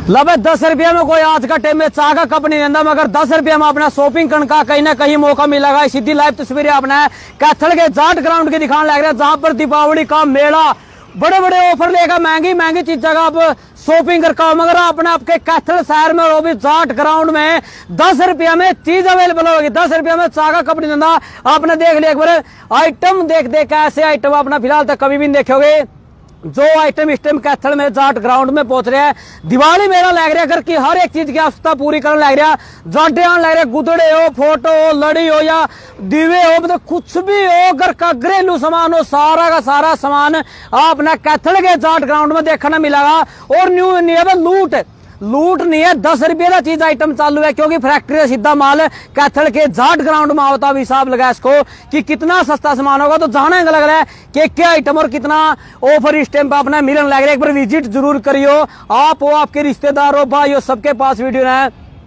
लबे 10 रुपया में कोई आज का टाइम में चाह का कप नहीं देता, मगर 10 रुपया में अपना शॉपिंग करने का कहीं ना कहीं मौका मिलेगा। सीधी लाइव तस्वीरें अपना कैथल के जाट ग्राउंड के दिखाने लग रहा है, जहां पर दीपावली का मेला बड़े बड़े ऑफर लेगा, महंगी महंगी चीजें का आप शॉपिंग कर, मगर अपने आपके कैथल शहर में वो भी जाट ग्राउंड में 10 रुपया में चीज अवेलेबल होगी। 10 रुपया में चाह का कप नहीं देता। आपने देख लिया एक बार आइटम, देख ऐसे आइटम अपना फिलहाल तक कभी भी नहीं देखोगे जो आइटम इस टाइम कैथल में जाट ग्राउंड में पहुंच रहे हैं। दिवाली मेला लग रहा है, घर की हर एक चीज की आवश्यकता पूरी करने लग रहा है। जाटे आने लग रहे, गुदड़े हो, फोटो हो, लड़ी हो या दीवे हो, मतलब कुछ भी हो, घर का घरेलू सामान हो, सारा का सारा सामान आपने कैथल के जाट ग्राउंड में देखने मिलेगा। और न्यू नहीं है लूट नहीं है, 10 रुपये का चीज आइटम चालू है, क्योंकि फैक्ट्री से सीधा माल कैथल के जाट ग्राउंड में होता। हिसाब लगा इसको कि कितना सस्ता सामान होगा, तो जाने लग रहा है कि क्या आइटम और कितना ऑफर इस टाइम पे अपना मिलने लग रहा है। एक बार विजिट जरूर करियो, आप हो, आपके रिश्तेदार हो, भाई हो, सबके पास वीडियो है,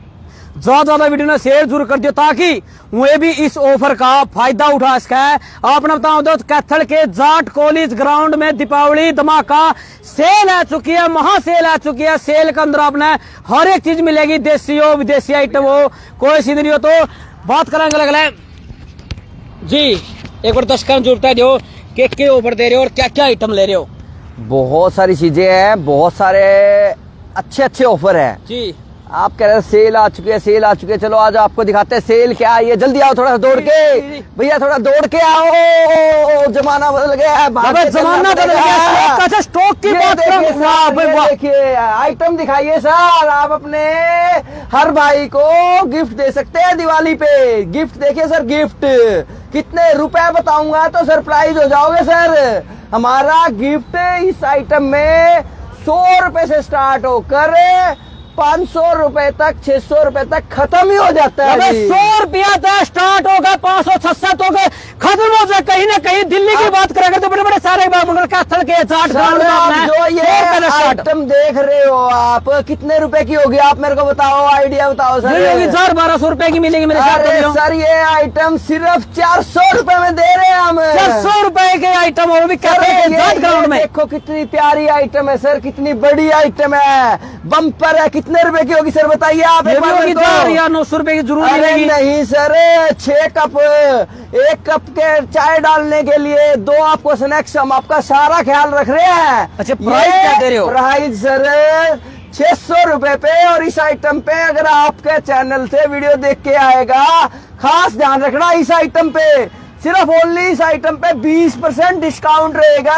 ज्यादा वीडियो ने शेयर जरूर कर दियो ताकि वे भी इस ऑफर का फायदा उठा सके। आपने बताओ तो कैथल के जाट कॉलेज ग्राउंड में दीपावली धमाका सेल आ चुकी है, महा सेल आ चुकी है। सेल के अंदर आपने हर एक चीज मिलेगी, देसी हो, विदेशी आइटम हो, कोई सीधी नहीं हो। तो बात करेंगे अगले जी, एक बार दर्शकों जुड़ता है जो के ऑफर दे रहे हो और क्या क्या आइटम ले रहे हो। बहुत सारी चीजें हैं, बहुत सारे अच्छे ऑफर है जी। आप कह रहे हैं सेल आ चुकी है, सेल आ चुकी है, चलो आज आपको दिखाते हैं सेल क्या है। ये जल्दी आओ, थोड़ा दौड़ के भैया, थोड़ा दौड़ के आओ, जमाना बदल गया है, जमाना बदल गया। स्टॉक की बात देखिए, आइटम दिखाइए सर। आप अपने हर भाई को गिफ्ट दे सकते हैं दिवाली पे। गिफ्ट देखिए सर, गिफ्ट कितने रुपए बताऊंगा तो सरप्राइज हो जाओगे सर। हमारा गिफ्ट इस आइटम में 100 रुपए से स्टार्ट होकर 500 रुपए तक, 600 रुपए तक खत्म ही हो जाता है। 100 रुपया तक स्टार्ट होगा, 500 600 हो गए, खत्म हो जाए। कहीं ना कहीं दिल्ली की बात करेंगे तो बड़े बड़े सारे कैथल के जाट ग्राउंड में जो ये आइटम देख रहे हो आप, कितने रुपए की होगी आप मेरे को बताओ, आइडिया बताओ सर। 1200 रुपए की मिलेगी मेरे साथ सर। ये आइटम सिर्फ 400 रुपए में दे रहे हैं हम। 400 रुपए के आइटम और भी कैथल के जाट ग्राउंड में। देखो कितनी प्यारी आइटम है सर, कितनी बड़ी आइटम है, बम्पर है। कितने रुपए की होगी सर बताइए आप। 900 रुपए की जरूर मिलेगी। नहीं सर, 6 कप, 1 कप के चाय डालने के लिए 2 आपको स्नैक्स, हम आपका सारा ख्याल रख रहे हैं। अच्छा, प्राइस क्या दे रहे हो? प्राइस सर 600 रुपए पे। और इस आइटम पे अगर आपके चैनल से वीडियो देख के आएगा, खास ध्यान रखना, इस आइटम पे सिर्फ ओनली इस आइटम पे 20% डिस्काउंट रहेगा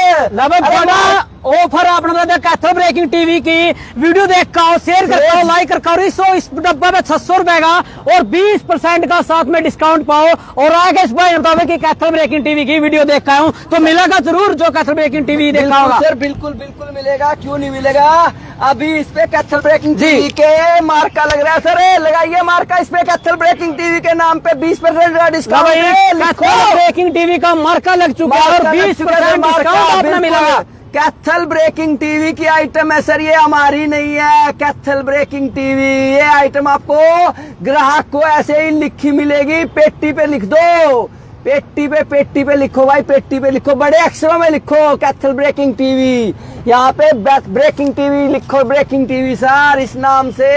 सर। ऑफर आपने बता कैथल ब्रेकिंग टीवी की वीडियो देख कर शेयर करता हूँ, लाइक करता हूँ। इस डब्बा में 600 रुपए का और 20% का साथ में डिस्काउंट पाओ। और आगे इस बार बताओ कि कैथल ब्रेकिंग टीवी की वीडियो देख का हूँ तो मिलेगा जरूर जो कैथल ब्रेकिंग टीवी देखा होगा सर। बिल्कुल बिल्कुल मिलेगा, क्यों नहीं मिलेगा। अभी इस पे कैथल ब्रेकिंग टीवी के मार्का लग रहा है सर, लगाइए मार्का इस पे। कैथल ब्रेकिंग टीवी के नाम पे 20% का डिस्काउंट। ब्रेकिंग टीवी का मार्का लग चुका है और 20% डिस्काउंट आपने मिलेगा। कैथल ब्रेकिंग टीवी की आइटम है सर, ये हमारी नहीं है। कैथल ब्रेकिंग टीवी, ये आइटम आपको ग्राहक को ऐसे ही लिखी मिलेगी। पेटी पे लिख दो, पेटी पे लिखो भाई, पेटी पे लिखो, बड़े अक्षरों में लिखो कैथल ब्रेकिंग टीवी। यहाँ पे ब्रेकिंग टीवी लिखो, ब्रेकिंग टीवी सर। इस नाम से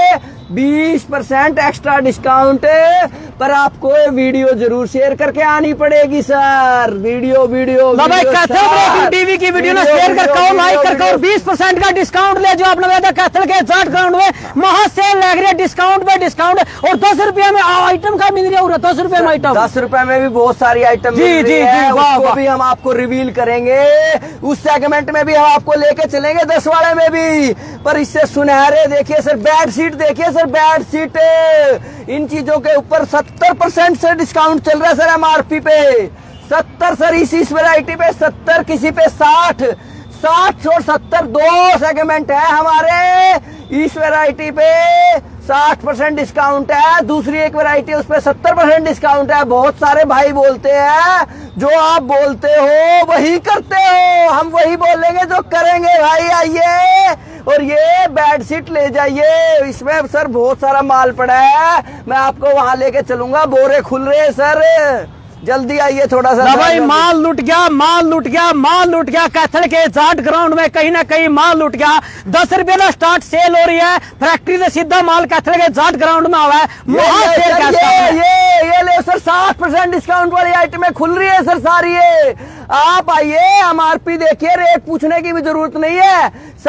20% एक्स्ट्रा डिस्काउंट। पर आपको वीडियो जरूर शेयर करके आनी पड़ेगी sir. Video Kaithal breaking TV की वीडियो शेयर करके, लाइक करके और 20% का डिस्काउंट ले जो आपने बताया। कैथल के जाट ग्राउंड में महा सेल लग रही है, डिस्काउंट पे डिस्काउंट। और 10 रुपया में आइटम का मिल रहा है, 10 रुपए में आइटम। 10 रुपए में भी बहुत सारी आइटम जी जी जी, वो भी हम आपको रिवील करेंगे। उस सेगमेंट में भी हम आपको लेके चलेंगे, 10 वाले में भी। पर इससे सुनहरे देखिए सर, बेड शीट देखिए सर, बेड शीट। इन चीजों के ऊपर 70% से डिस्काउंट चल रहा है सर MRP पे। 70 सर इस वैरायटी पे 70, किसी पे 60 और 70 2 सेगमेंट है हमारे। इस वैरायटी पे 60% डिस्काउंट है, दूसरी एक वैरायटी उस पर 70% डिस्काउंट है। बहुत सारे भाई बोलते हैं जो आप बोलते हो वही करते हो, हम वही बोलेंगे जो करेंगे भाई। आइए और ये बेडशीट ले जाइए, इसमें सर बहुत सारा माल पड़ा है, मैं आपको वहां लेके चलूंगा। बोरे खुल रहे हैं सर, जल्दी आइए थोड़ा सा भाई। माल लुट गया, माल लुट गया, माल लुट गया। कैथल के जाट ग्राउंड में कहीं ना कहीं माल लुट गया। 10 रुपए का स्टार्ट सेल हो रही है, फैक्ट्री से सीधा माल कैथल के जाट ग्राउंड में आवा है। ये ले सर 60% डिस्काउंट वाली आइटमें खुल रही है सर सारी। ये आप आइए, एमआरपी देखिए, रेट पूछने की भी जरूरत नहीं है।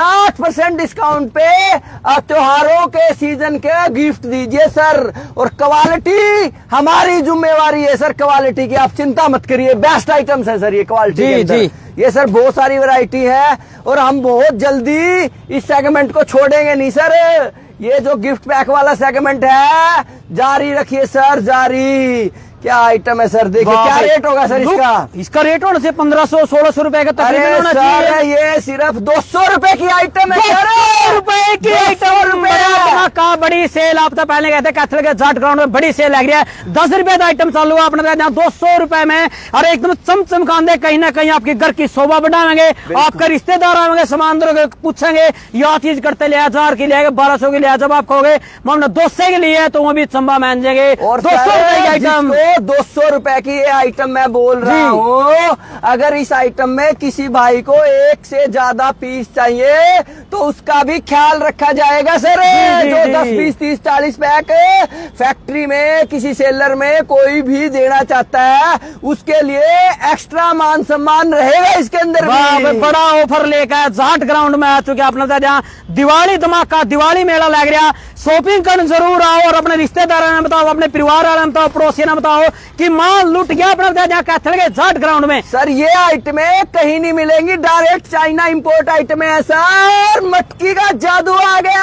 60% डिस्काउंट पे त्योहारों के सीजन के गिफ्ट दीजिए सर। और क्वालिटी हमारी जिम्मेवारी है सर, क्वालिटी की आप चिंता मत करिए। बेस्ट आइटम्स है सर ये क्वालिटी के अंदर। ये सर बहुत सारी वैरायटी है और हम बहुत जल्दी इस सेगमेंट को छोड़ेंगे नहीं सर। ये जो गिफ्ट पैक वाला सेगमेंट है जारी रखिए सर, जारी। क्या आइटम है सर, देखिए क्या रेट होगा सर इसका। इसका रेट होने से 1500-1600 रुपए का तकरीबन होना चाहिए। ये सिर्फ 200 रुपए की आइटम है। 200 रुपए की आइटम, का बड़ी सेल। आप तो पहले कहते कैथल के जाट ग्राउंड में बड़ी सेल लग रही है। 10 रुपए का आइटम चालू है अपने 200 रुपए में। और एकदम चमचमकांदे, कहीं ना कहीं आपके घर की शोभा बढ़ाएंगे। आपके रिश्तेदार आएंगे, सामान पूछेंगे यह चीज करते लिया 1000 की लिया 1200 की लिया। जब आप कहोगे मामला 200 के लिए तो वो भी चंबा मान जाएंगे। और 200 रुपए की आइटम, 200 रुपए की ये आइटम मैं बोल रहा हूँ। अगर इस आइटम में किसी भाई को एक से ज्यादा पीस चाहिए तो उसका भी ख्याल रखा जाएगा सर। जो 10, 20, 30, 40 पैक फैक्ट्री में किसी सेलर में कोई भी देना चाहता है उसके लिए एक्स्ट्रा मान सम्मान रहेगा इसके अंदर भी। बड़ा ऑफर लेकर जाट ग्राउंड में आ चुके अपने जहाँ दिवाली धमाका, दिवाली मेला लग रहा। शॉपिंग करने जरूर आओ और अपने रिश्तेदारों ने बताओ, अपने परिवार वाले बताओ, पड़ोसियों ने बताओ कि माल लुट गया अपना जहाँ कैथल के जाट ग्राउंड में। सर ये आइटमें कहीं नहीं मिलेंगी, डायरेक्ट चाइना इंपोर्ट आइटमें है सर। मटकी का जादू आ गया।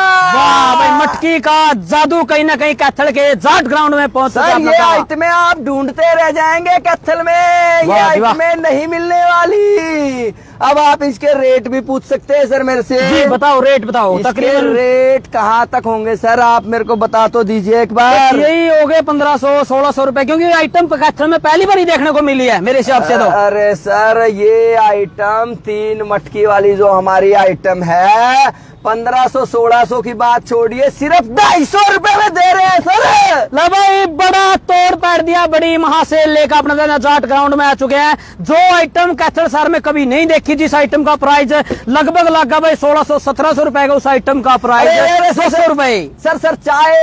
वाह भाई, मटकी का जादू कहीं ना कहीं कैथल के जाट ग्राउंड में पहुंच सर। ये आइटमें आप ढूंढते रह जाएंगे कैथल में, ये आइटमें नहीं मिलने वाली। अब आप इसके रेट भी पूछ सकते हैं सर मेरे से। जी बताओ, रेट बताओ। तकरीबन रेट कहाँ तक होंगे सर, आप मेरे को बता तो दीजिए एक बार। यही हो गए 1500-1600 रुपए, क्योंकि आइटम कैथल में पहली बार ही देखने को मिली है मेरे हिसाब से तो। अरे सर ये आइटम 3 मटकी वाली जो हमारी आइटम है 1500-1600 की बात छोड़िए, सिर्फ 250 रुपए में दे रहे हैं सर। लो भाई, बड़ा तोड़ पाड़ दिया, बड़ी महासेल लेकर अपना जाट ग्राउंड में आ चुके हैं। जो आइटम कैथल शहर में कभी नहीं देखी, जिस आइटम का प्राइस लगभग लगा भाई 1600-1700 रुपए का, उस आइटम का प्राइस 200 रुपए। सर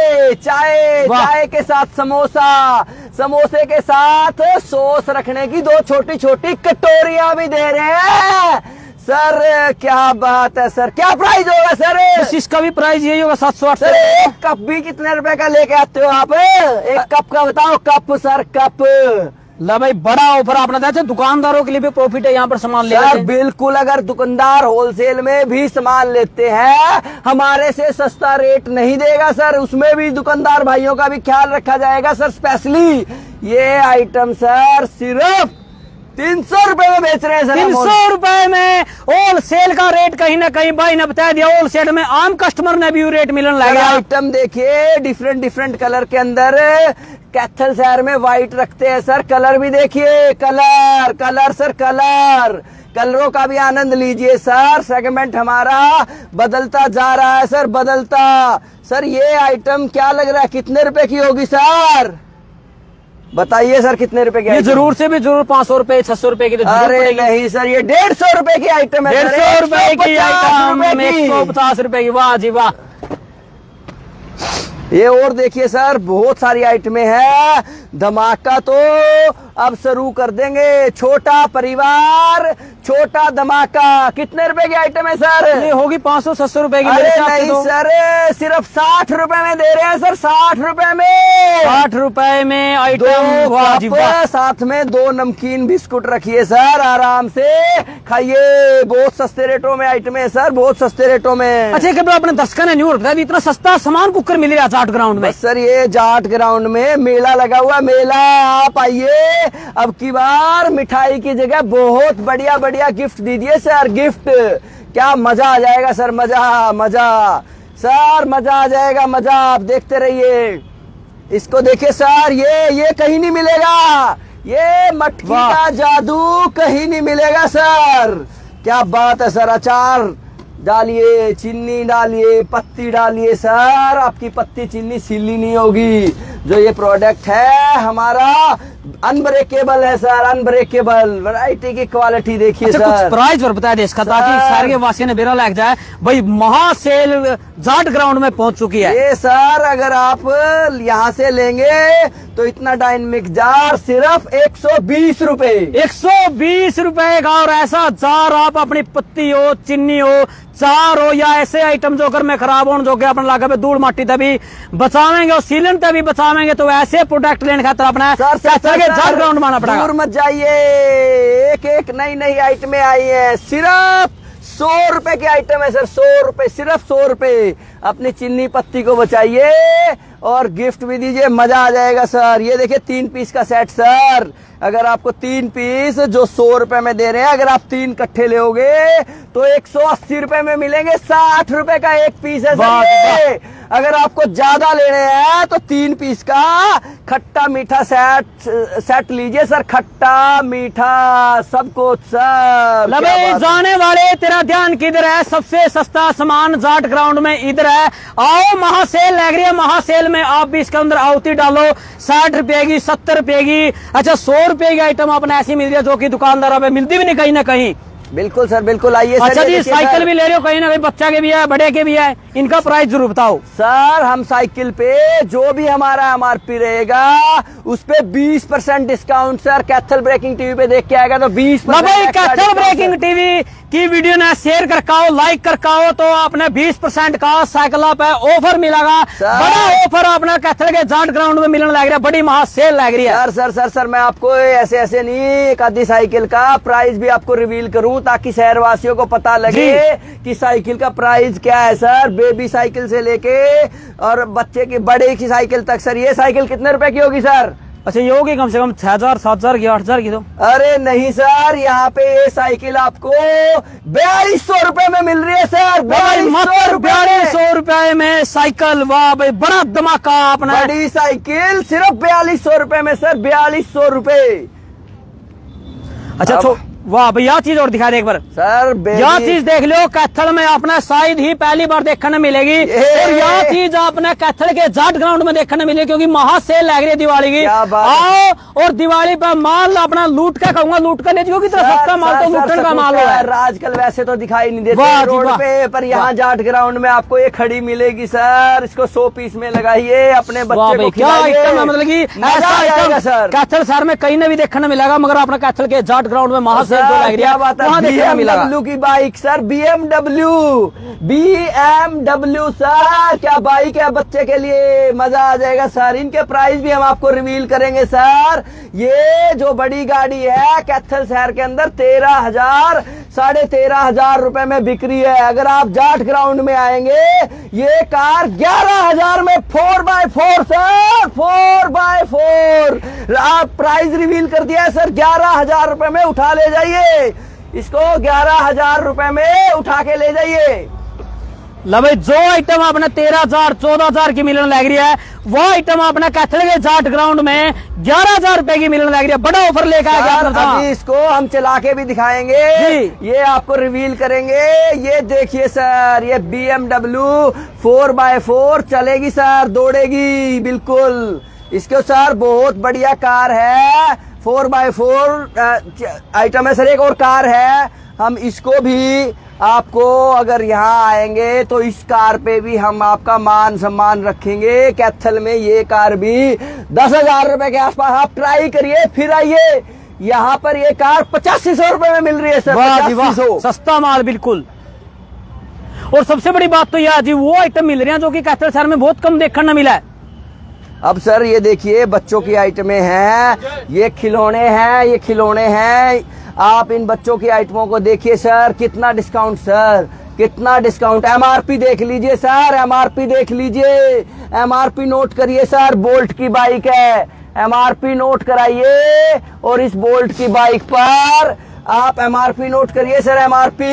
चाय के साथ समोसा, समोसे के साथ सॉस रखने की 2 छोटी छोटी कटोरियां भी दे रहे हैं सर। क्या बात है सर, क्या प्राइस होगा सर? इसका भी प्राइस यही होगा 700-800। एक कप भी कितने रुपए का लेके आते हो आप? एक कप का बताओ। Cup sir, cup. ला भाई, बड़ा ऑफर आपने दिया। दुकानदारों के लिए भी प्रॉफिट है यहाँ पर सामान ले सर। बिल्कुल, अगर दुकानदार होलसेल में भी सामान लेते हैं हमारे से सस्ता रेट नहीं देगा सर, उसमें भी दुकानदार भाइयों का भी ख्याल रखा जाएगा सर। स्पेशली ये आइटम सर सिर्फ 300 रुपए में बेच रहे हैं सर। 300 रुपए में होलसेल का रेट कहीं ना कहीं भाई ने बता दिया। होलसेल में आम कस्टमर ने भी रेट मिलने लगा। आइटम देखिए, डिफरेंट कलर के अंदर। कैथल शहर में व्हाइट रखते हैं सर, कलर भी देखिए, कलर सर, कलरों का भी आनंद लीजिए सर। सेगमेंट हमारा बदलता जा रहा है सर, बदलता। सर ये आइटम क्या लग रहा है, कितने रुपए की होगी सर? बताइए सर कितने रुपए की? ये जरूर से भी जरूर 500 रुपए 600 रुपए की। अरे नहीं सर, ये 150 रुपए की आइटम है। 150 रुपए की आइटम, 150 रुपए की। वाह जी वाह। ये और देखिए सर, बहुत सारी आइटमें हैं। धमाका तो अब शुरू कर देंगे। छोटा परिवार, छोटा धमाका। कितने रुपए की आइटम है सर? ये होगी 500-700 रुपए की। अरे नहीं सर, सिर्फ 60 रुपए में दे रहे हैं सर। 60 रुपए में, 60 रुपए में आइटम। साथ में 2 नमकीन बिस्कुट रखिए सर, आराम से खाइए। बहुत सस्ते रेटों में आइटम है सर, बहुत सस्ते रेटों में। अच्छा, कभी अपने दर्शकों ने न्यूज बताया इतना सस्ता सामान कुकर मिल रहा जाट ग्राउंड में? सर ये जाट ग्राउंड में मेला लगा हुआ, मेला। आप आइए, अब की बार मिठाई की जगह बहुत बढ़िया बढ़िया गिफ्ट दीजिए सर। गिफ्ट क्या मजा आ जाएगा सर, मजा सर, मजा आ जाएगा, मजा। आप देखते रहिए, इसको देखिए सर। ये कहीं नहीं मिलेगा, ये मटकी का जादू कहीं नहीं मिलेगा सर। क्या बात है सर। अचार डालिए, चीनी डालिए, पत्ती डालिए सर, आपकी पत्ती चीनी सीली नहीं होगी। जो ये प्रोडक्ट है हमारा अनब्रेकेबल है सर, अनब्रेकेबल। वैरायटी की क्वालिटी देखिए अच्छा, सर। कुछ प्राइस और बता दे इसका, ताकि सारे के वासियों ने बेरा लग जाए। भाई महासेल जाट ग्राउंड में पहुंच चुकी है। ये सर अगर आप यहाँ से लेंगे तो इतना डायनेमिक जार सिर्फ 120 रुपए, 120 रुपए का। और ऐसा जार आप अपनी पत्ती हो, चीनी हो, चार हो, या ऐसे आइटम जो घर में खराब होने जो अपने लागे पे धूल माटी तभी बचावेंगे और सीलन तभी बचावेंगे, तो ऐसे प्रोडक्ट लेने खातर अपना जाट ग्राउंड माना पड़ेगा। दूर मत जाइए, एक एक नई नई आइटमें आई है। सिर्फ 100 रुपए की आइटम है सर, 100 रुपए, सिर्फ 100 रुपए। अपनी चीनी पत्ती को बचाइए और गिफ्ट भी दीजिए, मजा आ जाएगा सर। ये देखिए 3 पीस का सेट सर। अगर आपको 3 पीस जो 100 रुपए में दे रहे हैं, अगर आप 3 कट्ठे लोगे तो 180 रुपए में मिलेंगे। 60 रुपए का एक पीस है सर। अगर आपको ज्यादा लेने हैं तो 3 पीस का खट्टा मीठा सेट लीजिए सर। खट्टा मीठा सब कुछ सर। लबे जाने वाले, तेरा ध्यान किधर है? सबसे सस्ता सामान जाट ग्राउंड में इधर है। आओ, महासेल लग रही है। महासेल में आप भी इसके अंदर आउती डालो। 60 रुपए की, 70 रुपए की, अच्छा 100 रुपए की आइटम अपने ऐसी मिल रही है जो कि दुकानदारों पे मिलती भी नहीं कहीं ना कहीं। बिल्कुल सर, बिल्कुल। आइए सर। अच्छा जी, साइकिल भी ले रहे हो कहीं ना कहीं, बच्चा के भी है, बड़े के भी है, इनका प्राइस जरूर बताओ सर। हम साइकिल पे जो भी हमारा MRP रहेगा उस पे 20% discount sir. Kaithal breaking TV पे देख के आएगा तो 20%। कैथल ब्रेकिंग टीवी की वीडियो ने शेयर करकाओ, लाइक करकाओ तो आपने 20% का साइकिल पे ऑफर मिलेगा। बड़ा ऑफर अपना कैथल के जाट ग्राउंड में मिलने लग रहा है। बड़ी महासेल लग रही है सर। मैं आपको ऐसे नहीं, एक आधी साइकिल का प्राइस भी आपको रिवील करूं ताकि शहरवासियों को पता लगे कि साइकिल का प्राइस क्या है सर। बेबी साइकिल से लेके और बच्चे की, बड़े की साइकिल तक सर। ये साइकिल कितने रुपए की होगी सर? अच्छा, ये होगी कम से कम 6000, 7000 की, 8000 की। तो अरे नहीं सर, यहाँ पे ये साइकिल आपको 4200 रुपए में मिल रही है सर। 4200 रुपए में साइकिल। वाह भाई, बड़ा धमाका अपना। बड़ी साइकिल सिर्फ 4200 रुपए में सर, 4200 रुपए। अच्छा, वाह भाई, यह चीज और दिखा दे एक बार सर। यह चीज देख लो, कैथल में अपना शायद ही पहली बार देखने मिलेगी। और यह चीज आपने कैथल के जाट ग्राउंड में देखने मिलेगी, क्योंकि महासेल लग रही है दिवाली की। आओ और दिवाली पर माल अपना लूट का कहूंगा, लूट कर ले, क्योंकि सस्ता माल तो लूटने का माल है। आजकल वैसे तो दिखाई नहीं देते रोड पे, पर यहाँ जाट ग्राउंड में आपको ये खड़ी मिलेगी सर। इसको 100 पीस में लगाइए, अपने बच्चे को खिलाइए। मतलब की ऐसा सर कैथल शहर में कहीं न भी देखने मिलेगा, मगर अपना कैथल के जाट ग्राउंड में महासेल क्या बात है। BMW की बाइक सर, BMW सर, क्या बाइक है। बच्चे के लिए मजा आ जाएगा सर। इनके प्राइस भी हम आपको रिवील करेंगे सर। ये जो बड़ी गाड़ी है कैथल शहर के अंदर 13,000, 13,500 रुपए में बिक रही है। अगर आप जाट ग्राउंड में आएंगे, ये कार 11,000 में 4x4 सर, 4x4 आप प्राइस रिवील कर दिया है सर। 11,000 रुपए में उठा ले जाइए इसको, 11,000 रुपए में उठा के ले जाइए। भाई, जो आइटम आपने 13,000, 14,000 की मिलने लग रही है, वो आइटम आपने कैथल के जाट ग्राउंड में 11,000 रुपए की मिलने लग रही है। बड़ा ऑफर लेकर अभी इसको हम चला के भी दिखाएंगे, ये आपको रिवील करेंगे। ये देखिए सर, ये BMW 4x4 चलेगी सर, दौड़ेगी बिल्कुल। इसके सर बहुत बढ़िया कार है, 4x4 आइटम है सर। एक और कार है, हम इसको भी आपको, अगर यहाँ आएंगे तो इस कार पे भी हम आपका मान सम्मान रखेंगे। कैथल में ये कार भी 10,000 रुपए के आसपास। आप ट्राई करिए, फिर आइए। यहाँ पर ये कार 8500 रुपए में मिल रही है सर। 8500 सस्ता माल बिल्कुल। और सबसे बड़ी बात तो यह जी, वो आइटम मिल रहे हैं जो कि कैथल शहर में बहुत कम देखने न मिला है। अब सर ये देखिए, बच्चों की आइटमें हैं, ये खिलौने हैं, ये खिलौने हैं। आप इन बच्चों की आइटमों को देखिए सर, कितना डिस्काउंट सर, कितना डिस्काउंट। MRP देख लीजिए सर, MRP देख लीजिए, MRP नोट करिए सर। बोल्ट की बाइक है, MRP नोट कराइए। और इस बोल्ट की बाइक पर आप MRP नोट करिए सर, MRP।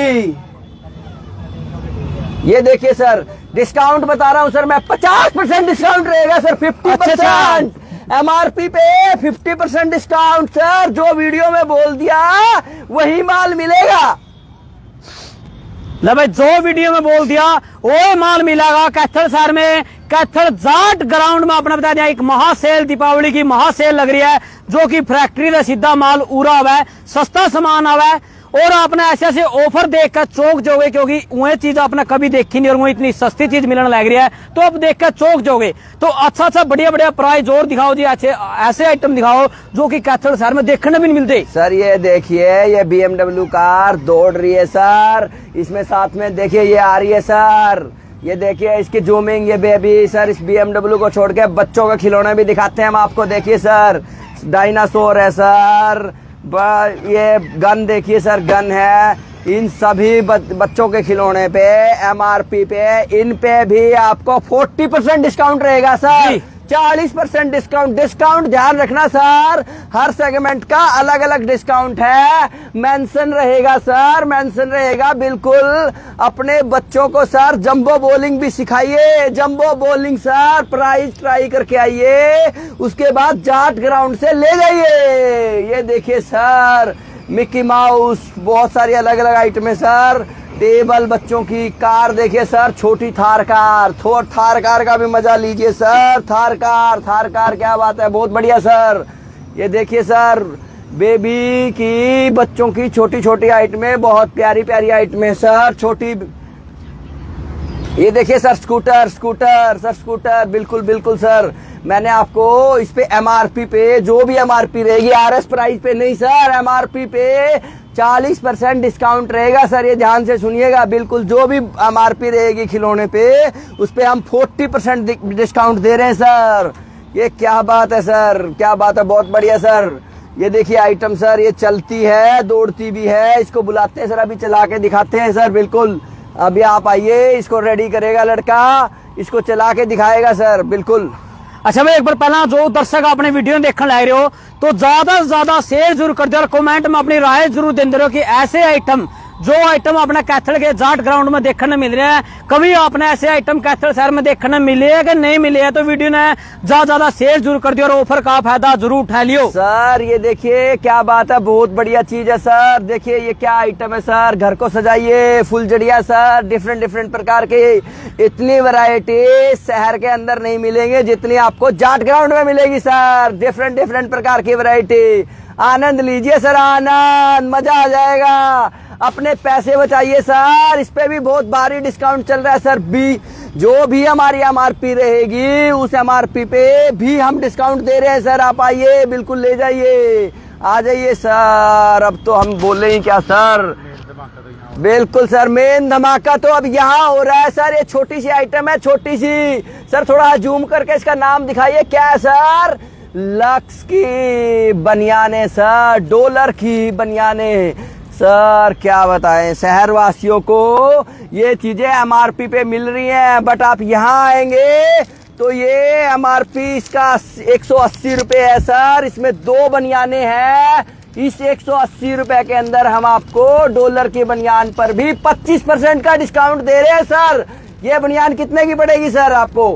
ये देखिए सर, डिस्काउंट बता रहा हूं सर मैं, 50% डिस्काउंट रहेगा सर, 50%। MRP पे 50% डिस्काउंट सर। जो वीडियो में बोल दिया वही माल मिलेगा। ले भाई जो वीडियो में बोल दिया वो माल मिलेगा कैथल शहर में, कैथल जाट ग्राउंड में। अपना बता दिया एक महासेल, दीपावली की महासेल लग रही है, जो कि फैक्ट्री का सीधा माल उड़ा हुआ है, सस्ता सामान आवा है। और आपने ऐसे ऐसे ऑफर देखकर चौक जाओगे, क्योंकि वह चीज आपने कभी देखी नहीं और वो इतनी सस्ती चीज मिलने लग रही है, तो अब देखकर चौक जाओगे। तो अच्छा बढ़िया बढ़िया प्राइस और दिखाओ जी, ऐसे आइटम दिखाओ जो कि कैथल शहर में देखने भी नहीं मिलते। सर ये देखिए, ये BMW कार दौड़ रही है सर, इसमें साथ में देखिए ये आ रही है सर, ये देखिए इसकी जूमिंग, ये बेबी सर। इस BMW को छोड़ के बच्चों के खिलौने भी दिखाते हैं हम आपको। देखिए सर, डायनासोर है सर, ये गन देखिए सर, गन है। इन सभी बच्चों के खिलौने पे MRP पे, इन पे भी आपको 40% डिस्काउंट रहेगा सर, 40% डिस्काउंट ध्यान रखना सर। हर सेगमेंट का अलग अलग डिस्काउंट है, मेंशन रहेगा सर, मेंशन रहेगा बिल्कुल। अपने बच्चों को सर जंबो बॉलिंग भी सिखाइए, jumbo bowling sir, price try करके आइए, उसके बाद जाट ग्राउंड से ले जाइए। ये देखिए सर, मिक्की माउस, बहुत सारी अलग अलग आइटम है सर। टेबल बच्चों की, कार देखिए सर, छोटी थार कार, थार कार का भी मजा लीजिए सर। थार कार क्या बात है, बहुत बढ़िया सर। ये देखिए सर, बेबी की, बच्चों की छोटी छोटी आइटमें, बहुत प्यारी प्यारी आइटमें सर, छोटी। ये देखिए सर, स्कूटर बिल्कुल सर। मैंने आपको इस पे MRP पे, जो भी MRP रहेगी, RS प्राइस पे नहीं सर, MRP पे 40% डिस्काउंट रहेगा सर। ये ध्यान से सुनिएगा, बिल्कुल जो भी MRP रहेगी खिलौने पे, उस पे हम 40% डिस्काउंट दे रहे हैं सर। ये क्या बात है सर, क्या बात है, बहुत बढ़िया सर। ये देखिए आइटम सर, ये चलती है, दौड़ती भी है। इसको बुलाते हैं सर, अभी चला के दिखाते हैं सर। बिल्कुल, अभी आप आइए, इसको रेडी करेगा लड़का, इसको चला के दिखाएगा सर, बिल्कुल। अच्छा भाई, एक बार पहला जो दर्शक अपने वीडियो देखने लग रहे हो, तो ज्यादा से ज्यादा शेयर जरूर कर दो और कमेंट में अपनी राय जरूर देते रहो कि ऐसे आइटम, जो आइटम अपने कैथल के जाट ग्राउंड में देखने मिल रहे हैं, कभी आपने ऐसे आइटम कैथल शहर में देखने मिले है कि नहीं मिले है, तो वीडियो ने ज्यादा शेयर जरूर कर दियो और ऑफर का फायदा जरूर उठा लियो सर। ये देखिए क्या बात है, बहुत बढ़िया चीज है सर। देखिए ये क्या आइटम है सर, घर को सजाइए, फुलझड़िया सर, डिफरेंट प्रकार के। इतनी वैरायटी शहर के अंदर नहीं मिलेंगे जितनी आपको जाट ग्राउंड में मिलेगी सर। डिफरेंट प्रकार की वैरायटी, आनंद लीजिए सर, आनंद, मजा आ जाएगा। अपने पैसे बचाइए सर, इस पे भी बहुत भारी डिस्काउंट चल रहा है सर। जो भी हमारी MRP रहेगी, उस MRP पे भी हम डिस्काउंट दे रहे हैं सर। आप आइए, बिल्कुल ले जाइए, आ जाइए सर। अब तो हम बोले ही क्या सर, बिल्कुल सर, मेन धमाका तो अब यहाँ हो रहा है सर। ये छोटी सी आइटम है, छोटी सी सर, थोड़ा जूम करके इसका नाम दिखाइए, क्या है सर? लक्स की बनियाने सर, डॉलर की बनियाने सर। क्या बताएं शहर वासियों को, ये चीजें MRP पे मिल रही हैं, बट आप यहाँ आएंगे तो ये MRP इसका 180 रुपए है सर। इसमें 2 बनियाने हैं। इस 180 रुपए के अंदर हम आपको डॉलर की बनियान पर भी 25% का डिस्काउंट दे रहे हैं सर। ये बनियान कितने की पड़ेगी सर आपको?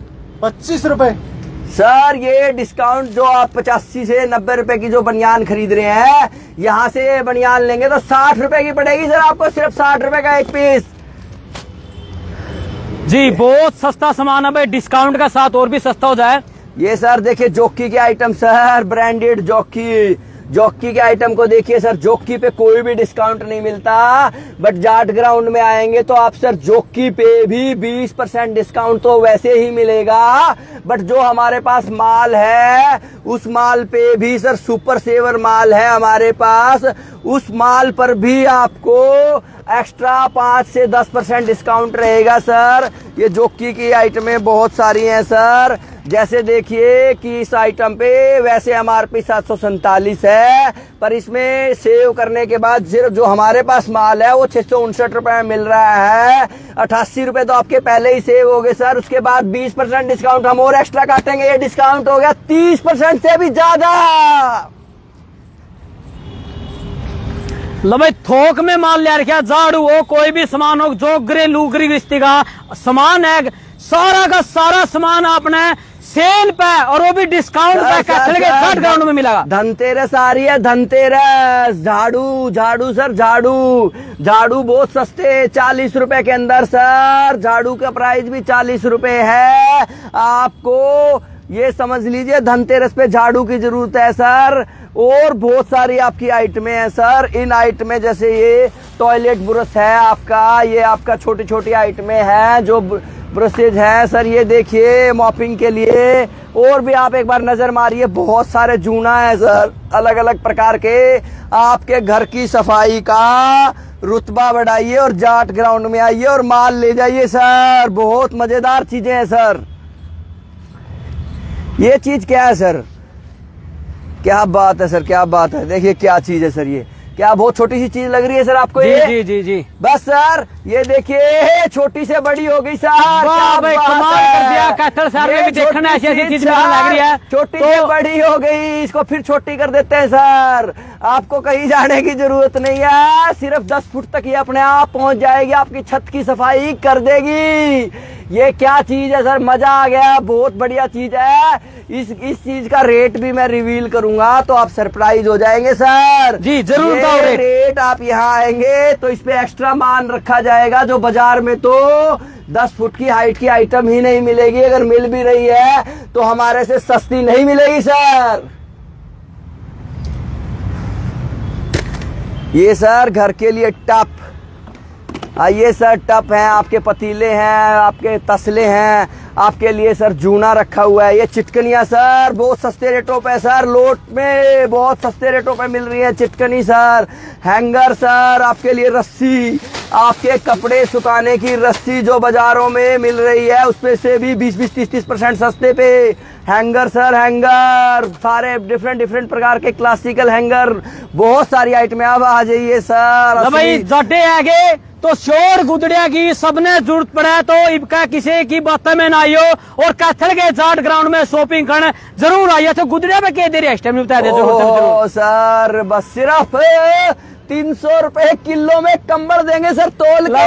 25 रुपए सर। ये डिस्काउंट जो आप 85 से 90 रुपए की जो बनियान खरीद रहे हैं, यहाँ से ये बनियान लेंगे तो 60 रुपए की पड़ेगी सर आपको, सिर्फ 60 रुपए का एक पीस। जी बहुत सस्ता सामान है भाई, डिस्काउंट का साथ और भी सस्ता हो जाए। ये सर देखिए जॉकी के आइटम सर, ब्रांडेड जॉकी के आइटम को देखिए सर। जॉकी पे कोई भी डिस्काउंट नहीं मिलता, बट जाट ग्राउंड में आएंगे तो आप सर जॉकी पे भी 20% डिस्काउंट तो वैसे ही मिलेगा, बट जो हमारे पास माल है उस माल पे भी सर सुपर सेवर माल है हमारे पास, उस माल पर भी आपको एक्स्ट्रा 5 से 10% डिस्काउंट रहेगा सर। ये जॉकी की आइटमें बहुत सारी हैं सर। जैसे देखिए कि इस आइटम पे वैसे MRP 747 है, पर इसमें सेव करने के बाद सिर्फ जो हमारे पास माल है वो 659 रुपए में मिल रहा है। 88 रुपए तो आपके पहले ही सेव हो गए सर। उसके बाद 20% डिस्काउंट हम और एक्स्ट्रा काटेंगे, ये डिस्काउंट हो गया 30% से भी ज्यादा। लो भाई, थोक में माल ले रखा, झाड़ू हो, कोई भी सामान हो, जो घरेलू गृहस्थी का सामान है, सारा का सारा सामान आपने सेल पे, और वो भी डिस्काउंट पे कैथल के जाट ग्राउंड में मिलेगा। धनतेरस आ रही है, धनतेरस। झाड़ू झाड़ू सर, झाड़ू झाड़ू बहुत सस्ते, 40 रुपए के अंदर सर। झाड़ू का प्राइस भी 40 रुपए है। आपको ये समझ लीजिए धनतेरस पे झाड़ू की जरूरत है सर। और बहुत सारी आपकी आइटमें हैं सर। इन आइटमें जैसे ये टॉयलेट ब्रश है आपका, ये आपका छोटी छोटी आइटमें हैं जो ब्रशेज है सर। ये देखिए मॉपिंग के लिए। और भी आप एक बार नजर मारिए, बहुत सारे जूना है सर, अलग अलग प्रकार के। आपके घर की सफाई का रुतबा बढ़ाइए और जाट ग्राउंड में आइए और माल ले जाइए सर। बहुत मजेदार चीजें हैं सर। ये चीज क्या है सर? क्या बात है सर, क्या बात है। देखिए क्या चीज है सर, ये क्या बहुत छोटी सी चीज लग रही है सर आपको? जी ये जी जी जी बस सर ये देखिए छोटी से बड़ी हो गई सर। वाह भाई, कमाल कर दिया। कैथल शहर में भी देखना ऐसी ऐसी चीज लग रही है। छोटी से बड़ी हो गई, इसको फिर छोटी कर देते हैं सर। आपको कहीं जाने की जरूरत नहीं है, सिर्फ 10 फुट तक ये अपने आप पहुंच जाएगी, आपकी छत की सफाई कर देगी। ये क्या चीज है सर, मजा आ गया, बहुत बढ़िया चीज है। इस चीज का रेट भी मैं रिवील करूंगा तो आप सरप्राइज हो जाएंगे सर। जी जरूर बताओ रेट। आप यहाँ आएंगे तो इस पे एक्स्ट्रा मान रखा जाएगा, जो बाजार में तो 10 फुट की हाइट की आइटम ही नहीं मिलेगी। अगर मिल भी रही है तो हमारे से सस्ती नहीं मिलेगी सर। ये सर घर के लिए टप, आइए सर, टप हैं, आपके पतीले हैं, आपके तसले हैं, आपके लिए सर जूना रखा हुआ है। ये चिटकनियां सर बहुत सस्ते रेटों पे सर, लोट में बहुत सस्ते रेटों पे मिल रही है चिटकनी सर। हैंगर सर आपके लिए, रस्सी, आपके कपड़े सुखाने की रस्सी जो बाजारों में मिल रही है उस पे से भी 20-20, 30-30% सस्ते पे हैंगर सर। हैंगर सारे डिफरेंट प्रकार के क्लासिकल हैंगर, बहुत सारी आइटमें। अब आ जाइए सर। भाई जटे आगे तो शोर गुदड़िया की सबने जरूरत पड़े तो इबका किसी की बातों में ना आइयो और कैथल के जाट ग्राउंड में शॉपिंग करने जरूर आइए। तो गुदड़िया पे क्या दे रही है बता देते सर? बस सिर्फ 300 रुपए किलो में कंबल देंगे सर तोल के।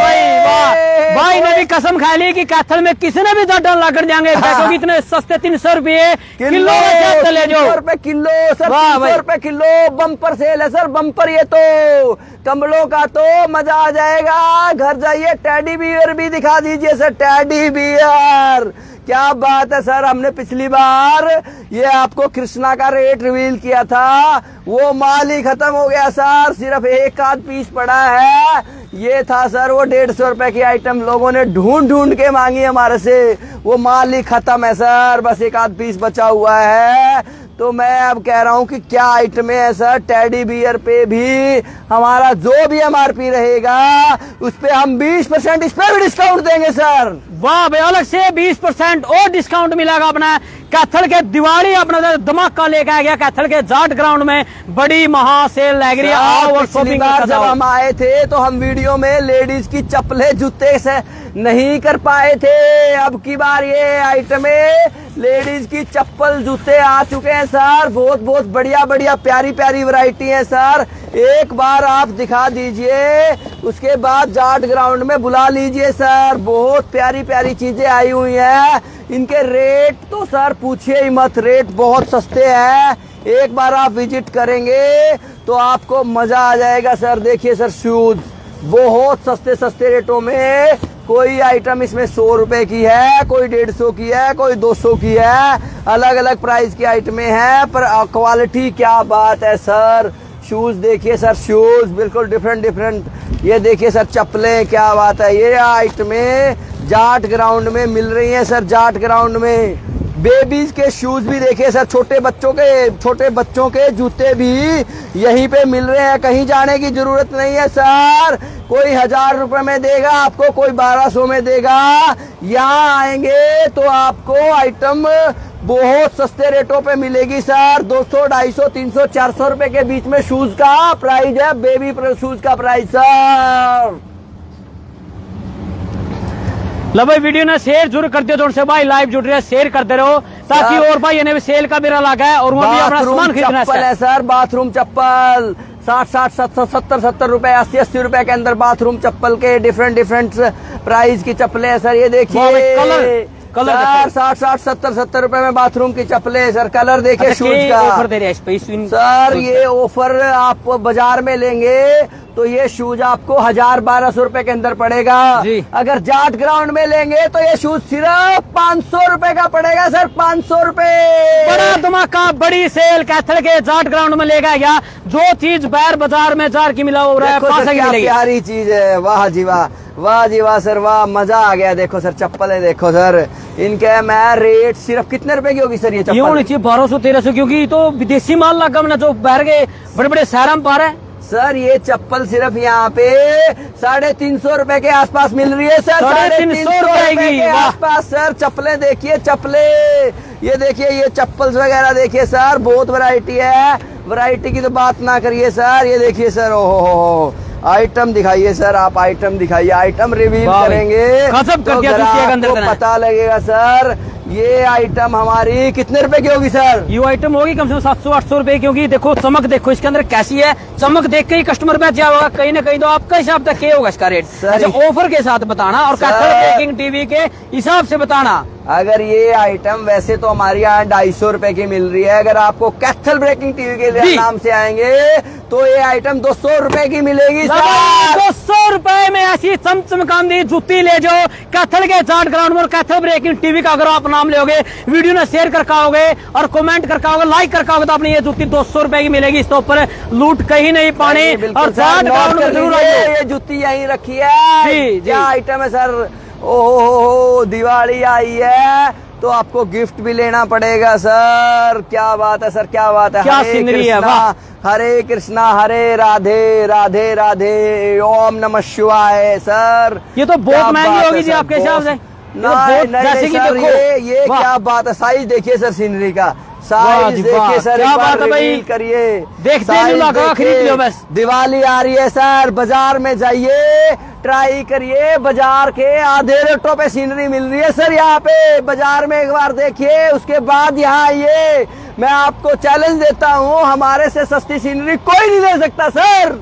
भाई ने भी कसम खा ली कि कैथल में किसी ने भी जाटन ला कर जाएंगे, क्योंकि इतने सस्ते 300 रुपये किलो ले जाओ। 300 रुपए किलो सर, 300 रुपए किलो। बम्पर सेल है सर, बम्पर। ये तो कम्बलों का तो मजा आ जाएगा। घर जाइए टेडी बियर भी दिखा दीजिए सर, टेडी बियर। क्या बात है सर, हमने पिछली बार ये आपको कृष्णा का रेट रिवील किया था, वो माल ही खत्म हो गया सर। सिर्फ एक आध पीस पड़ा है। ये था सर वो 150 रुपए की आइटम, लोगों ने ढूंढ के मांगी हमारे से, वो माल ही खत्म है सर। बस एक आध पीस बचा हुआ है। तो मैं अब कह रहा हूं कि क्या आइटमें है सर। टेडी बियर पे भी हमारा जो भी MRP रहेगा उस पे हम 20% इस पे भी डिस्काउंट देंगे सर। वाह भाई, अलग से 20% और डिस्काउंट मिलेगा। अपना कैथल के दिवाली अपना धमाका लेकर आ गया कैथल के जाट ग्राउंड में, बड़ी महा सेल लग रही है। आओ और शॉपिंग। जब हम आए थे तो हम वीडियो में लेडीज की चप्पलें जूते से नहीं कर पाए थे। अब की बार ये आइटमें लेडीज की चप्पल जूते आ चुके हैं सर। बहुत बढ़िया प्यारी वैरायटी है सर। एक बार आप दिखा दीजिए, उसके बाद जाट ग्राउंड में बुला लीजिए सर। बहुत प्यारी चीजें आई हुई हैं। इनके रेट तो सर पूछिए ही मत, रेट बहुत सस्ते हैं। एक बार आप विजिट करेंगे तो आपको मजा आ जाएगा सर। देखिए सर, शूज बहुत सस्ते रेटों में। कोई आइटम इसमें 100 रुपए की है, कोई 150 की है, कोई 200 की है। अलग अलग प्राइस की आइटमें हैं, पर क्वालिटी क्या बात है सर। शूज देखिए सर, शूज बिल्कुल डिफरेंट। ये देखिए सर चप्पलें, क्या बात है। ये आइटमें जाट ग्राउंड में मिल रही हैं सर। जाट ग्राउंड में बेबीज के शूज भी देखिए सर, छोटे बच्चों के जूते भी यहीं पे मिल रहे हैं। कहीं जाने की जरूरत नहीं है सर। कोई 1000 रुपए में देगा आपको, कोई 1200 में देगा। यहाँ आएंगे तो आपको आइटम बहुत सस्ते रेटों पे मिलेगी सर। 200, 250, 300, 400 रुपए के बीच में शूज का प्राइस है, बेबी शूज का प्राइस सर। लो भाई, वीडियो ने शेयर जरूर कर दियो। से भाई लाइव जुड़ रहे हैं, शेयर करते रहो ताकि और भाई इन्हें भी सेल का मेरा लगा है और वो भी अपना सामान खरीदना है सर। बाथरूम चप्पल 60, 70 रुपए, 80 रुपए के अंदर बाथरूम चप्पल के डिफरेंट प्राइस की चप्पलें है सर। ये देखिए कलर सर 60-70 रुपए में बाथरूम की चप्पलें सर। कलर देखिए अच्छा, शूज का ऑफर दे रहे हैं सर। ये ऑफर आप बाजार में लेंगे तो ये शूज आपको 1000-1200 रुपए के अंदर पड़ेगा जी। अगर जाट ग्राउंड में लेंगे तो ये शूज सिर्फ 500 रुपए का पड़ेगा सर। 500 रुपए। बड़ा धमाका, बड़ी सेल कैथल के जाट ग्राउंड में लेगा गया। जो चीज बाहर बाजार में 4 की मिला हो रहा है, 5 की मिलेगी। प्यारी चीज है। वाह जी वाह, वाह जी वाह सर, वाह मजा आ गया। देखो सर चप्पलें देखो सर, इनके मैं रेट सिर्फ कितने रुपए की होगी सर ये चप्पल? ये होनी चाहिए 1200-1300, क्योंकि तो विदेशी माल लगा मैंने जो बाहर के बड़े बड़े शहर में पा रहे हैं सर। ये चप्पल सिर्फ यहाँ पे 350 रुपए के आसपास मिल रही है सर। 350 रुपए के आसपास सर। चप्पलें देखिए, चप्पलें ये देखिए, ये चप्पल वगैरह देखिए सर, बहुत वैरायटी है। वैरायटी की तो बात ना करिए सर। ये देखिए सर, ओहो आइटम दिखाइए सर, आप आइटम दिखाइए, आइटम रिवील करेंगे तो पता लगेगा सर। ये आइटम हमारी कितने रुपए की होगी सर? ये आइटम होगी कम से कम 700-800 रुपए, क्योंकि देखो चमक देखो इसके अंदर कैसी है। चमक देख के ही कस्टमर बैठ जाएगा कहीं ना कहीं। तो आपका हिसाब तक क्या होगा इसका रेट? अच्छा, ऑफर के साथ बताना और कैथल ब्रेकिंग टीवी के हिसाब से बताना। अगर ये आइटम वैसे तो हमारे यहाँ 250 रुपए की मिल रही है, अगर आपको कैथल ब्रेकिंग टीवी के नाम से आएंगे तो ये आइटम 200 रुपए की मिलेगी सर। 200 रुपए में ऐसी चमचमकांदी जूती ले जाओ कैथल के जाट ग्राउंड में। और कैथल ब्रेकिंग टीवी का अगर आप नाम लोगे, वीडियो ने शेयर कर पाओगे और कमेंट कर पाओगे, लाइक कर पाओगे, तो आपने ये जूती 200 रुपए की मिलेगी। इसके ऊपर लूट कहीं नहीं पानी। और जाट ग्राउंड में जरूर ये जूती यहीं रखी है। क्या आइटम है सर? ओहो दिवाली आई है तो आपको गिफ्ट भी लेना पड़ेगा सर। क्या बात है सर, क्या बात है। क्या सीनरी है, वाह। हरे कृष्णा हरे राधे राधे राधे ओम नमः शिवाय सर। ये तो बहुत महंगी होगी जी आपके हिसाब से। जैसे कि देखो ये क्या बात है। साइज देखिए सर सीनरी का, साइज देखिए सर, क्या बात है भाई, करिए देखते ही खरीद लो बस। दिवाली आ रही है सर, बाजार में जाइए, ट्राई करिए। बाजार के आधे रेटों पे सीनरी मिल रही है सर यहाँ पे। बाजार में एक बार देखिए, उसके बाद यहाँ आइए। मैं आपको चैलेंज देता हूँ, हमारे से सस्ती सीनरी कोई नहीं दे सकता सर।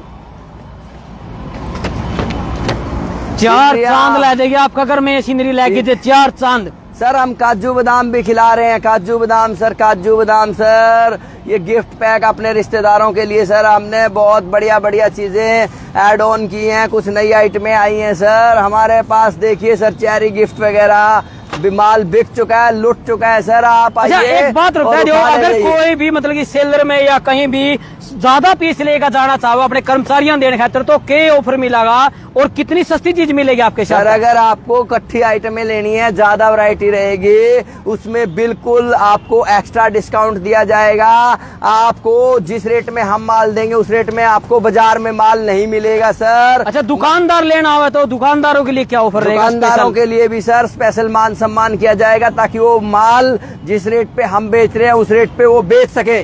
4 चांद ला देगी आपका घर में ये सीनरी लाएगी 4 चांद। सर हम काजू बादाम भी खिला रहे हैं, काजू बादाम सर, काजू बादाम सर। ये गिफ्ट पैक अपने रिश्तेदारों के लिए सर, हमने बहुत बढ़िया बढ़िया चीजें ऐड ऑन की हैं। कुछ नई आइटमें आई हैं सर हमारे पास। देखिए सर चेरी गिफ्ट वगैरह माल बिक चुका है, लुट चुका है सर। आप आइए। एक बात रुका दो, अगर कोई भी मतलब कि सेलर में या कहीं भी ज्यादा पीस लेकर जाना चाहो अपने कर्मचारियों देने खातिर, तो क्या ऑफर मिलेगा और कितनी सस्ती चीज मिलेगी आपके साथ? सर अगर आपको इकट्ठी आइटमें लेनी है, ज्यादा वैरायटी रहेगी, उसमें बिल्कुल आपको एक्स्ट्रा डिस्काउंट दिया जाएगा। आपको जिस रेट में हम माल देंगे उस रेट में आपको बाजार में माल नहीं मिलेगा सर। अच्छा, दुकानदार लेना हो तो दुकानदारों के लिए क्या ऑफर रहेगा? दुकानदारों के लिए भी सर स्पेशल मान सम्मान किया जाएगा, ताकि वो माल जिस रेट पे हम बेच रहे हैं उस रेट पे वो बेच सके।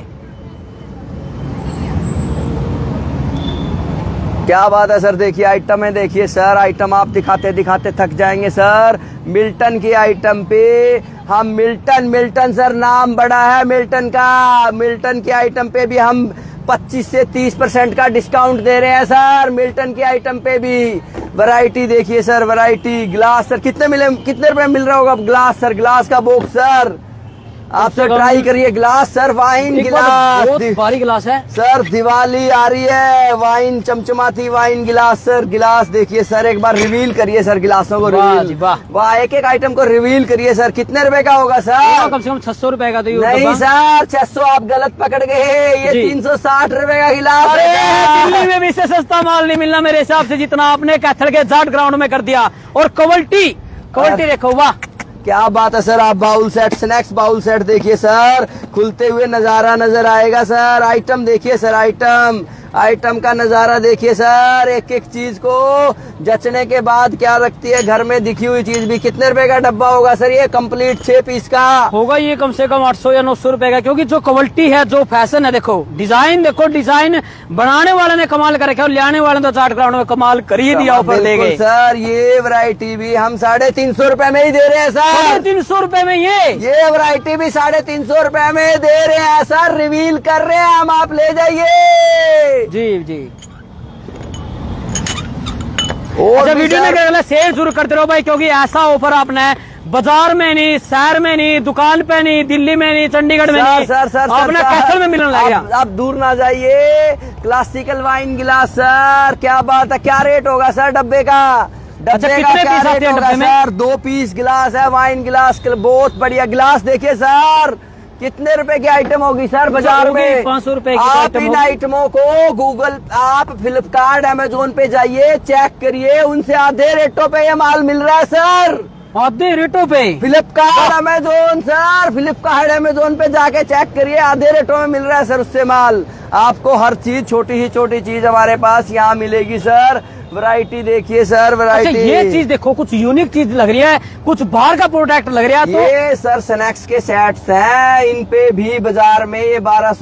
क्या बात है सर। देखिए आइटम है, देखिए सर आइटम आप दिखाते दिखाते थक जाएंगे सर। मिल्टन की आइटम पे हम मिल्टन सर नाम बड़ा है मिल्टन का। मिल्टन की आइटम पे भी हम 25 से 30% का डिस्काउंट दे रहे हैं सर। मिल्टन की आइटम पे भी वैरायटी देखिए सर, वैरायटी। ग्लास सर कितने रुपए मिल रहा होगा ग्लास सर? ग्लास का बॉक्स सर आप सर ट्राई करिए। ग्लास सर, वाइन गिलास, भारी गिलास है सर। दिवाली आ रही है, वाइन चमचमाती वाइन गिलास सर। गिलास देखिए सर, एक बार रिवील करिए सर गिलासों को। रिवील वाह, एक एक आइटम को रिवील करिए सर। कितने रुपए का होगा सर? कम से कम 600 रुपए का। तो नहीं सर 600 आप गलत पकड़ गए, ये 360 रुपए का गिलास। दिल्ली में भी इससे सस्ता माल नहीं मिलना मेरे हिसाब से, जितना आपने कैथल के जाट ग्राउंड में कर दिया। और क्वालिटी देखो, वाह क्या बात है सर। आप bowl set, snacks bowl set देखिए सर, खुलते हुए नजारा नजर आएगा सर। आइटम देखिए सर, आइटम का नजारा देखिए सर। एक एक चीज को जचने के बाद क्या रखती है घर में दिखी हुई चीज भी। कितने रुपए का डब्बा होगा सर ये? कंप्लीट 6 पीस का होगा ये, कम से कम 800 या 900 रुपए का। क्योंकि जो क्वालिटी है, जो फैशन है, देखो डिजाइन, देखो डिजाइन बनाने वाले ने कमाल कर रखा है और लाने वाले ने तो जाट ग्राउंड में कमाल कर ही दिया। ऊपर ले गए सर। ये वैरायटी भी हम 350 रुपए में ही दे रहे हैं सर। 350 रुपए में ये वैरायटी भी 350 रुपए में दे रहे हैं सर। रिवील कर रहे हैं हम, आप ले जाइए। जी जी। और अच्छा भी वीडियो सर- में शेयर जरूर करते रहो भाई, क्योंकि ऐसा ऑफर आपने बाजार में नहीं, शहर में नहीं, दुकान पे नहीं, दिल्ली में नहीं, चंडीगढ़ में नहीं, आपने कैथल में मिलने लग गया। आप दूर ना जाइए। क्लासिकल वाइन गिलास सर, क्या बात है, क्या रेट होगा सर डब्बे का? अच्छा, डब्बे कितने का क्या पीस आते रेट हैं होगा डब्बे में? सर? 2 पीस गिलास है, वाइन गिलास, बहुत बढ़िया गिलास। देखिए सर, कितने रुपए की आइटम होगी सर बाजार में? 500 रुपए की आप आइटम इन होगी। आइटमों को गूगल, आप फ्लिपकार्ट, अमेजोन पे जाइए, चेक करिए, उनसे आधे रेटों पे ये माल मिल रहा है सर। आधे रेटों पे Flipkart, Amazon sir, Flipkart, Amazon पे जाके चेक करिए, आधे रेटों में मिल रहा है सर उससे माल। आपको हर चीज, छोटी ही छोटी चीज हमारे पास यहाँ मिलेगी सर। वैरायटी देखिए सर, अच्छा वैरायटी। ये चीज देखो, कुछ यूनिक चीज लग रही है, कुछ बाहर का प्रोडक्ट लग रहा है। तो ये सर स्नैक्स के सेट्स हैं, इन पे भी बाजार में ये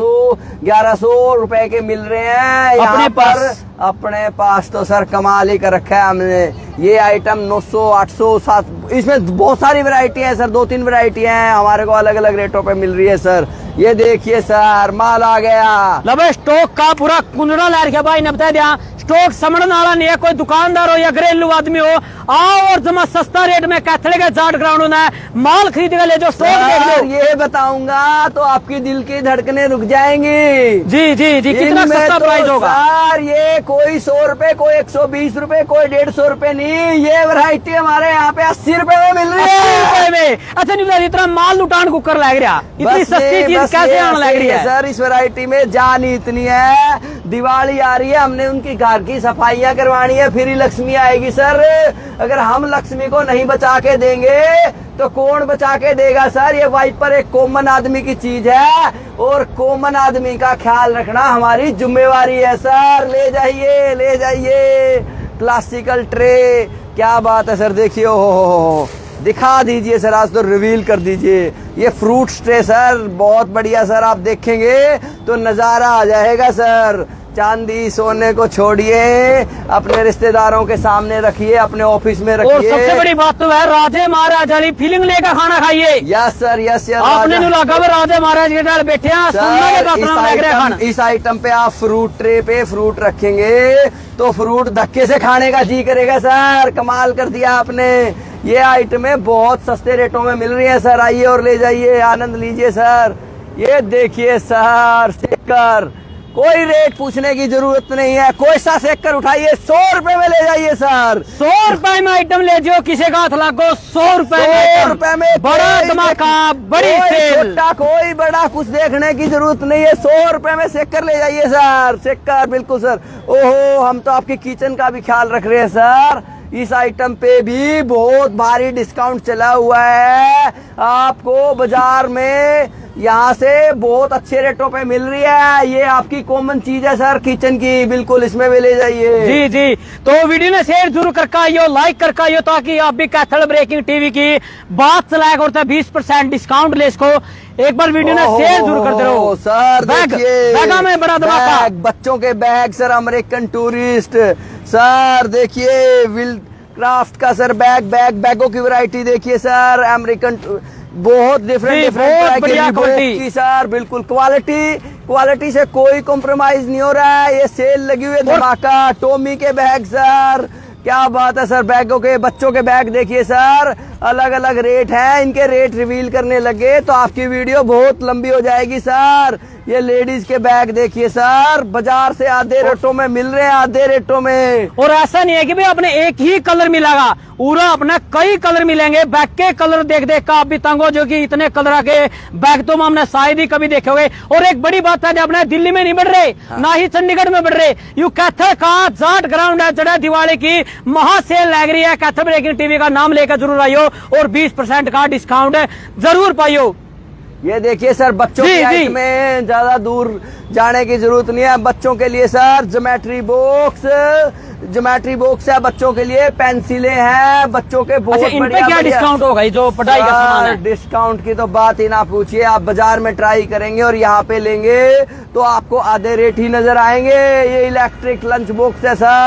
1200-1100 रुपए के मिल रहे हैं। यहाँ पर अपने पास तो सर कमाल ही कर रखा है हमने। ये आइटम 900, 800, 700, इसमें बहुत सारी वैरायटी है सर, 2-3 वैरायटी हैं हमारे को, अलग अलग रेटों पे मिल रही है सर। ये देखिए सर, माल आ गया। लब स्टॉक का पूरा कुंजड़ा ला रखा भाई ने बता दिया। स्टॉक समझने वाला नहीं है, कोई दुकानदार हो या घरेलू आदमी हो, आओ और जमा सस्ता रेट में कैथल के जाट ग्राउंड में माल खरीद के ले जो स्टॉक देख लो। ये बताऊंगा तो आपकी दिल की धड़कनें रुक जाएंगी। जी जी जी, कितना इनमें सस्ता तो प्राइस होगा सर, ये कोई 100 रुपए, कोई 120 रुपए, कोई 150 रुपए नहीं, ये वैरायटी हमारे यहाँ पे 80 रुपए में मिल रही 80 रुपए है। में। अच्छा नहीं, इतना माल लुटान कुकर लग रहा, इतनी बस सस्ती ये- चीज बस कैसे ये आने लग ऐसे रही ही है? सर, इस वैरायटी में जान ही इतनी है। दिवाली आ रही है, हमने उनकी घर की सफाइयां करवानी है, फिर ही लक्ष्मी आएगी सर। अगर हम लक्ष्मी को नहीं बचा के देंगे तो कौन बचा के देगा सर? ये वाइपर एक कॉमन आदमी की चीज है, और कॉमन आदमी का ख्याल रखना हमारी जिम्मेवारी है सर। ले जाइए, ले जाइए। क्लासिकल ट्रे, क्या बात है सर, देखिए। हो दिखा दीजिए सर, आज तो रिवील कर दीजिए। ये फ्रूट ट्रे सर, बहुत बढ़िया सर, आप देखेंगे तो नजारा आ जाएगा सर। चांदी सोने को छोड़िए, अपने रिश्तेदारों के सामने रखिए, अपने ऑफिस में रखिए। और सबसे बड़ी बात तो है, राजे महाराज वाली फीलिंग लेकर खाना खाइए। Yes sir, yes yes. आपने नहीं लगा हुआ राजे महाराज के डाल बैठे हैं, सुनने के सर, अपना लग रहा है खाना। इस आइटम पे आप फ्रूट ट्रे पे फ्रूट रखेंगे तो फ्रूट धक्के से खाने का जी करेगा सर। कमाल कर दिया आपने। ये आइटमें बहुत सस्ते रेटों में मिल रही है सर, आइए और ले जाइए, आनंद लीजिए सर। ये देखिए सर, सेकर, कोई रेट पूछने की जरूरत नहीं है, कोई सा सेकर उठाइए, 100 रुपए में ले जाइए सर। 100 रुपए में आइटम ले जाओ, किसी का हाथ लागो 100 रुपए 100 रुपए में बड़ा कोई धमाका, बड़ी कोई सेल। छोटा कोई बड़ा कुछ देखने की जरूरत नहीं है, 100 रुपए में सेकर ले जाइए सर। सेकर, बिल्कुल सर। ओहो, हम तो आपकी किचन का भी ख्याल रख रहे हैं सर। इस आइटम पे भी बहुत भारी डिस्काउंट चला हुआ है, आपको बाजार में यहाँ से बहुत अच्छे रेटों पे मिल रही है। ये आपकी कॉमन चीज है सर, किचन की, बिल्कुल इसमें भी ले जाइए। जी जी, तो वीडियो ने शेयर जरूर करके आइयो, लाइक करके आइयो, ताकि आप भी कैथल ब्रेकिंग टीवी की बात चलाया करते 20% डिस्काउंट ले इसको। एक बार वीडियो ने शेयर जरूर करते रहो सर। देखिए, बैगा में बड़ा धमाका, बैग, बच्चों के bag sir, American tourist sir. देखिए विल क्राफ्ट का सर बैगों की वैरायटी देखिए सर, अमेरिकन, बहुत डिफरेंट बढ़िया क्वालिटी की सर, बिल्कुल क्वालिटी से कोई कॉम्प्रोमाइज नहीं हो रहा है। ये सेल लगी हुई है, धमाका। टॉमी के बैग सर, क्या बात है सर। बैगों के, बच्चों के बैग देखिए सर, अलग अलग रेट है, इनके रेट रिवील करने लगे तो आपकी वीडियो बहुत लंबी हो जाएगी सर। ये लेडीज के बैग देखिए सर, बाजार से आधे रेटों में मिल रहे हैं, आधे रेटों में। और ऐसा नहीं है कि भाई अपने एक ही कलर मिलेगा, पूरा अपना कई कलर मिलेंगे। बैग के कलर देख देख कर आप भी तंग हो, जो कि इतने कलर के बैग तो हमने शायद ही कभी देखे हुए। और एक बड़ी बात है, जो अपने दिल्ली में नहीं बढ़ रहे, ना ही चंडीगढ़ में बढ़ रहे, यू कैथल का जाट ग्राउंड है, जड़ा दिवाली की महासेल लग रही है। कैथल ब्रेकिंग टीवी का नाम लेकर जरूर आइयो और 20% का डिस्काउंट जरूर पाइयो। ये देखिए सर, बच्चों की आइटम में ज्यादा दूर जाने की जरूरत नहीं है। बच्चों के लिए सर ज्योमेट्री बॉक्स है, बच्चों के लिए पेंसिलें हैं, बच्चों के बहुत अच्छा, इन पे क्या डिस्काउंट होगा? ये जो पढ़ाई का सामान है, डिस्काउंट की तो बात ही ना पूछिए। आप बाजार में ट्राई करेंगे और यहाँ पे लेंगे तो आपको आधे रेट ही नजर आएंगे। ये इलेक्ट्रिक लंच बॉक्स है सर,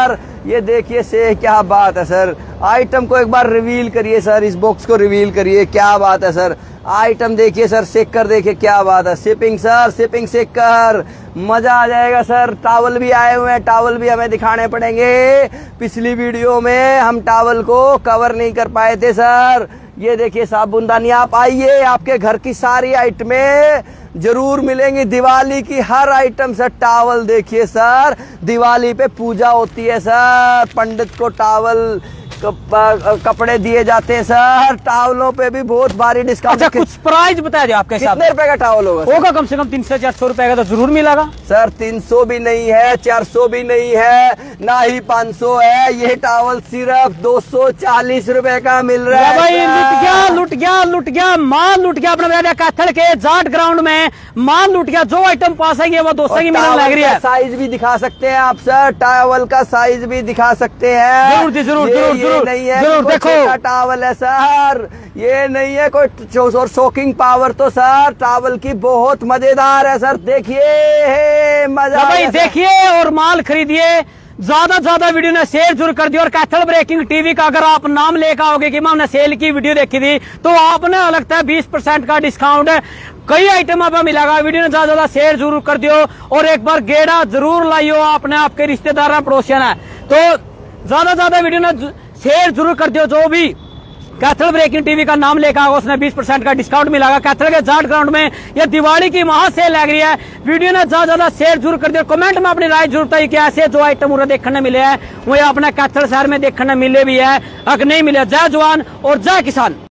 ये देखिए से, क्या बात है सर। आइटम को एक बार रिवील करिए सर, इस बॉक्स को रिवील करिए, क्या बात है सर। आइटम देखिए सर, सेक कर देखिए, क्या बात है। शिपिंग सर, शिपिंग सेक कर, मजा आ जाएगा सर। टावल भी आए हुए हैं, टावल भी हमें दिखाने पड़ेंगे। पिछली वीडियो में हम टावल को कवर नहीं कर पाए थे सर। ये देखिए साबुनदानी, आप आइए, आपके घर की सारी आइटमें जरूर मिलेंगी। दिवाली की हर आइटम सर। टावल देखिए सर, दिवाली पे पूजा होती है सर, पंडित को टावल कपड़े दिए जाते हैं सर। टावलों पे भी बहुत भारी डिस्काउंट। अच्छा, कुछ प्राइस बता दिया आपके हिसाब। कितने रुपए का टावल होगा? कम से कम 300-400 रुपए का तो जरूर मिलेगा सर। 300 भी नहीं है, 400 भी नहीं है, ना ही 500 है। ये टावल सिर्फ 240 रुपए का मिल रहा है भाई। लुट गया माल लुट गया अपने कैथल के जाट ग्राउंड में, माल लुट गया। जो आइटम पास है वो 200 की मिलने लग रही है। साइज भी दिखा सकते हैं आप सर, टावल का साइज भी दिखा सकते हैं। जरूर जी, जरूर नहीं है जरूर। देखो टावल है सर, ये नहीं है कोई और शॉकिंग पावर तो सर टावल की बहुत मजेदार है सर। देखिए मजा भाई, देखिए और माल खरीदिए। ज्यादा वीडियो ने शेयर जरूर कर दिया। और कैथल ब्रेकिंग टीवी का अगर आप नाम लेकर आओगे कि हमने सेल की वीडियो देखी थी, तो आपने लगता है 20% का डिस्काउंट है। कई आइटम आप मिलेगा। वीडियो ने ज्यादा शेयर जरूर कर दियो और एक बार गेड़ा जरूर लाइयो। आपने आपके रिश्तेदार पड़ोसियन है तो ज्यादा वीडियो ने शेयर जरूर कर दियो। जो भी कैथल ब्रेकिंग टीवी का नाम लेकर आगा उसने 20% का डिस्काउंट मिलेगा। कैथल के जाट ग्राउंड में ये दिवाली की महा सेल लग रही है। वीडियो ने ज्यादा शेयर जरूर कर दिया। कमेंट में अपनी राय जरूर बताइए कि ऐसे जो आइटम उन्हें देखने मिले हैं वो अपने कैथल शहर में देखने मिले भी है, अगर नहीं मिले। जय जवान और जय किसान।